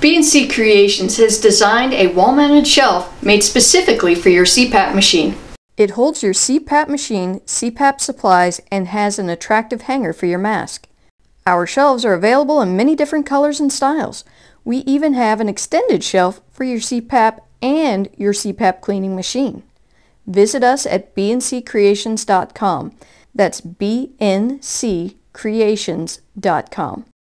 B&C Creations has designed a wall-mounted shelf made specifically for your CPAP machine. It holds your CPAP machine, CPAP supplies, and has an attractive hanger for your mask. Our shelves are available in many different colors and styles. We even have an extended shelf for your CPAP and your CPAP cleaning machine. Visit us at bncreations.com. That's bncreations.com.